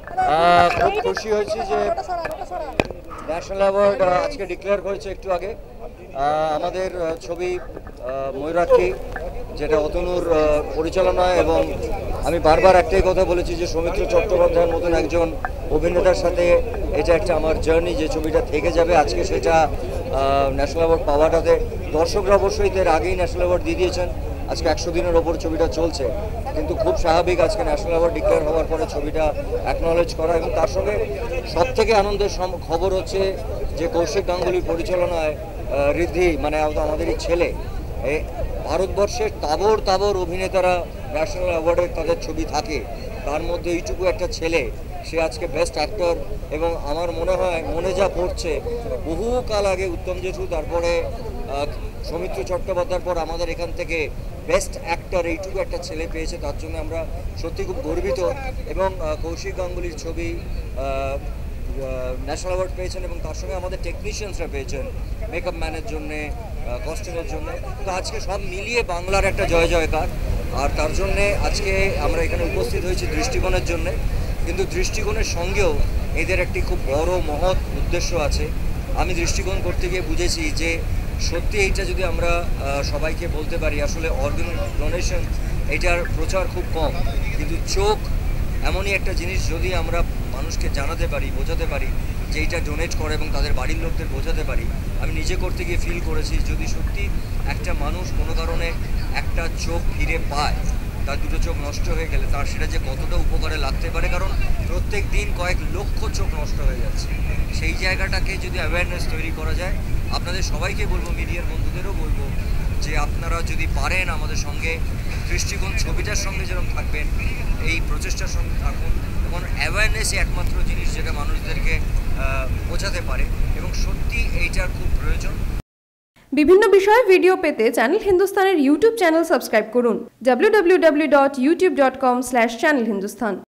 খুব খুশি হয়েছি যে ন্যাশনাল অ্যাওয়ার্ড আজকে ডিক্লেয়ার করেছে একটু আগে। আমাদের ছবি ময়ূরাক্ষী, যেটা অতনুর পরিচালনায়, এবং আমি বারবার একটাই কথা বলেছি যে সৌমিত্র চট্টোপাধ্যায়ের মতন একজন অভিনেতার সাথে এটা একটা আমার জার্নি, যে ছবিটা থেকে যাবে। আজকে সেটা ন্যাশনাল অ্যাওয়ার্ড পাওয়াটাতে দর্শকরা অবশ্যই এর আগেই ন্যাশনাল অ্যাওয়ার্ড দিয়ে দিয়েছেন। আজকে 100 দিনের ওপর ছবিটা চলছে, কিন্তু খুব স্বাভাবিক আজকে ন্যাশনাল অ্যাওয়ার্ড ডিক্লেয়ার হওয়ার পরে ছবিটা অ্যাকনলেজ করা। এবং তার সঙ্গে সবথেকে আনন্দের খবর হচ্ছে যে কৌশিক গাঙ্গুলির পরিচালনায় ঋদ্ধি, মানে আমাদেরই ছেলে, ভারতবর্ষের তাবর তাবর অভিনেতারা ন্যাশনাল অ্যাওয়ার্ডে তাদের ছবি থাকে, তার মধ্যে এইটুকু একটা ছেলে, সে আজকে বেস্ট অ্যাক্টর। এবং আমার মনে হয়, মনে যা পড়ছে, বহুকাল আগে উত্তম জেঠু, তারপরে সৌমিত্র চট্টোপাধ্যায়ের পর আমাদের এখান থেকে বেস্ট অ্যাক্টর এইটুকু একটা ছেলে পেয়েছে। তার জন্য আমরা সত্যি খুব গর্বিত। এবং কৌশিক গাঙ্গুলির ছবি ন্যাশনাল অ্যাওয়ার্ড পেয়েছেন, এবং তার সঙ্গে আমাদের টেকনিশিয়ানসরা পেয়েছেন মেকআপ ম্যানের জন্যে, কস্টিউমের জন্য। তো আজকে সব মিলিয়ে বাংলার একটা জয় জয়কার। আর তার জন্যে আজকে আমরা এখানে উপস্থিত হয়েছি দৃষ্টিকোণের জন্যে, কিন্তু দৃষ্টিকোণের সঙ্গেও এদের একটি খুব বড় মহৎ উদ্দেশ্য আছে। আমি দৃষ্টিকোণ করতে গিয়ে বুঝেছি যে সত্যি এইটা যদি আমরা সবাইকে বলতে পারি, আসলে অর্গান ডোনেশন এইটার প্রচার খুব কম, কিন্তু চোখ এমনই একটা জিনিস, যদি আমরা মানুষকে জানাতে পারি, বোঝাতে পারি যে এইটা ডোনেট করে এবং তাদের বাড়ির লোকদের বোঝাতে পারি। আমি নিজে করতে গিয়ে ফিল করেছি, যদি সত্যি একটা মানুষ কোনো কারণে একটা চোখ ফিরে পায়, তার দুটো চোখ নষ্ট হয়ে গেলে তার সেটা যে কতটা উপকারে লাগতে পারে, কারণ প্রত্যেক দিন কয়েক লক্ষ চোখ নষ্ট হয়ে যাচ্ছে। সেই জায়গাটাকে যদি অ্যাওয়ারনেস তৈরি করা যায়, আপনাদের সবাইকে বলবো, মিডিয়ার বন্ধুদেরও বলবো, যে আপনারা যদি পারেন আমাদের সঙ্গে দৃষ্টিকোণ ছবিটার সঙ্গে যেরকম থাকবেন, এই প্রচেষ্টার সঙ্গে থাকুন। এবং অ্যাওয়ারনেসই একমাত্র জিনিস যেটা মানুষদেরকে বোঝাতে পারে, এবং সত্যি এইটার খুব প্রয়োজন। বিভিন্ন বিষয়ে ভিডিও পেতে চ্যানেল হিন্দুস্তানের ইউটিউব চ্যানেল সাবস্ক্রাইব করুন www.youtube.com/channelhindustan।